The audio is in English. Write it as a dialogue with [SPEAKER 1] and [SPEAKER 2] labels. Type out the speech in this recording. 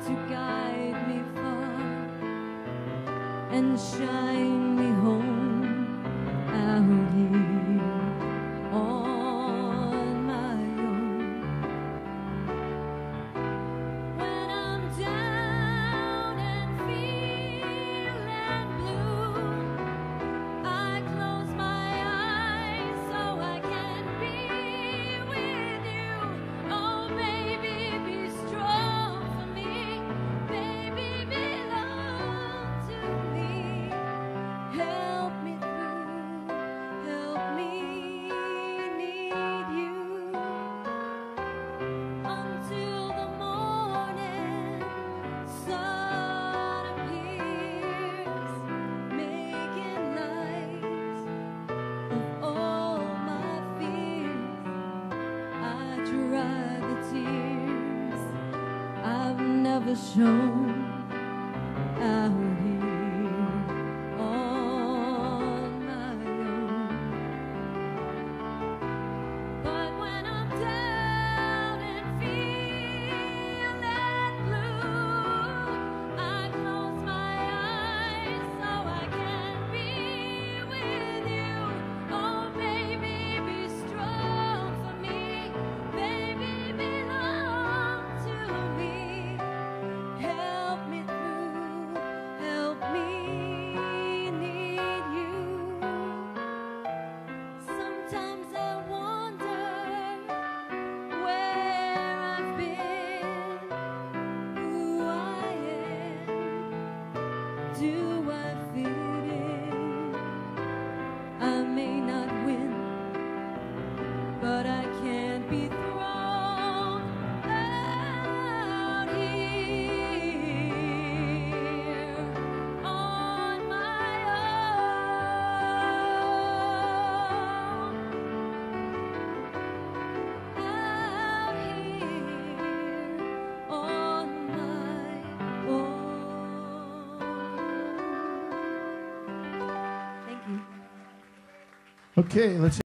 [SPEAKER 1] to guide me far and shine me home out here on my own. When I'm down and feeling blue, I close my eyes so I can be with you. Oh baby, be strong for me. Baby, belong to me. Help me through, help me need you. Until the morning sun appears, making light of all my fears. I dry the tears I've never shown out here on my own. But when I'm down and feeling blue, I close my eyes so I can be with you. Oh baby, be strong for me. Baby, belong to me. Help me through, help me need you. Sometimes I wonder where I've been, who I am. Do I fit in? I may not win, but I can't be thrown out here on my own. Out here on my own. Thank you.
[SPEAKER 2] Okay, let's